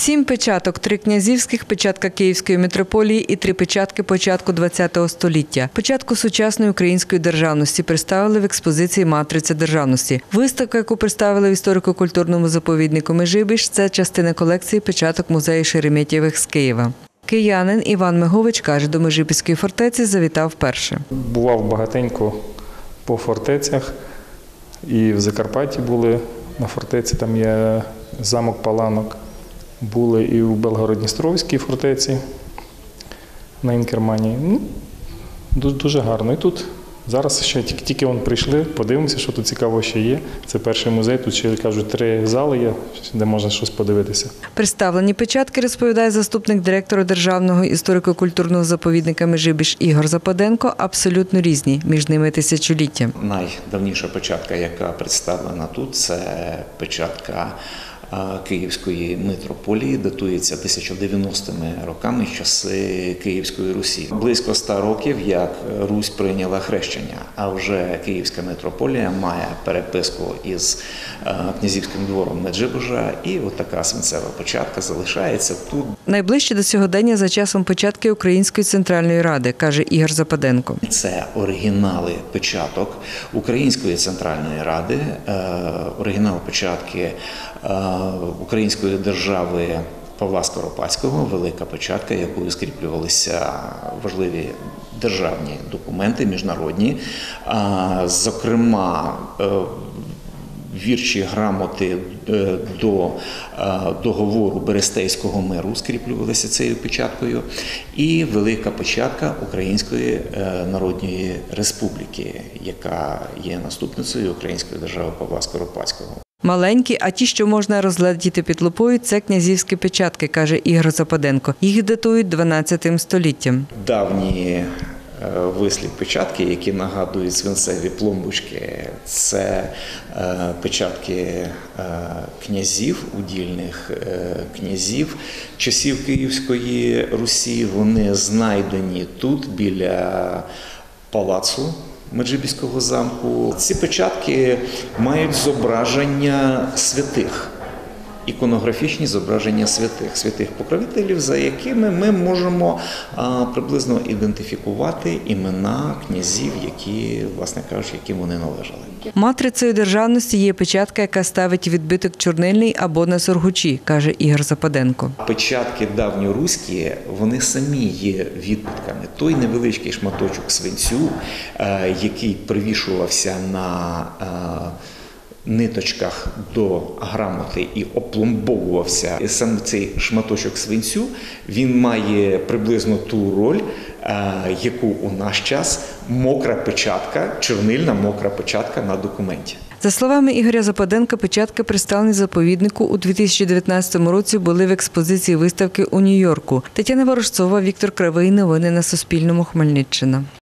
7 печаток, 3 князівських, печатка Київської митрополії і 3 печатки початку ХХ століття. Початку сучасної української державності представили в експозиції «Матриця державності». Виставка, яку представили в історико-культурному заповіднику Межибіж, це частина колекції печаток музею Шереметьєвих з Києва. Киянин Іван Мигович каже, до Межибіжської фортеці завітав вперше. Бував багатенько по фортецях, і в Закарпатті були на фортеці, там є замок Паланок. Були і у Белгород-Дністровській фортеці на Інкермані. Дуже гарно. І тут зараз ще тільки прийшли, подивимося, що тут цікаво ще є. Це перший музей, тут ще, кажуть, 3 зали є, де можна щось подивитися. Представлені печатки, розповідає заступник директора Державного історико-культурного заповідника Межибіж Ігор Западенко, абсолютно різні, між ними тисячоліття. Найдавніша печатка, яка представлена тут, це печатка Київської митрополії, датується 1090-ми роками, часи Київської Русі. Близько 100 років, як Русь прийняла хрещення, а вже Київська митрополія має переписку із князівським двором Меджибужа, і отака свинцева печатка залишається тут. Найближче до сьогодення за часом печатки Української Центральної Ради, каже Ігор Западенко. Це оригінали печаток Української Центральної Ради, оригінал печатки Української держави Павла Скоропадського, велика печатка, якою скріплювалися важливі державні документи, міжнародні, зокрема, вірчі, грамоти до договору Берестейського миру скріплювалися цією печаткою, і велика печатка Української Народної Республіки, яка є наступницею Української держави Павла Скоропадського. Маленькі, а ті, що можна розгледіти під лупою, це князівські печатки, каже Ігор Западенко. Їх датують 12 століттям. Давні вислів печатки, які нагадують свинцеві пломбочки, це печатки князів, удільних князів часів Київської Русі. Вони знайдені тут, біля палацу Меджибіжського замку. Ці печатки мають зображення святих, іконографічні зображення святих покровителів, за якими ми можемо приблизно ідентифікувати імена князів, які, власне кажучи, яким вони належали. Матрицею державності є печатка, яка ставить відбиток чорнильний або на сургучі, каже Ігор Западенко. Печатки давньоруські, вони самі є відбитками. Той невеличкий шматочок свинцю, який привішувався на ниточках до грамоти і опломбовувався. І саме цей шматочок свинцю, він має приблизно ту роль, яку у наш час мокра печатка, чорнильна мокра печатка на документі. За словами Ігоря Западенка, печатки, представлені заповіднику, у 2019 році були в експозиції виставки у Нью-Йорку. Тетяна Ворожцова, Віктор Кривий. Новини на Суспільному. Хмельниччина.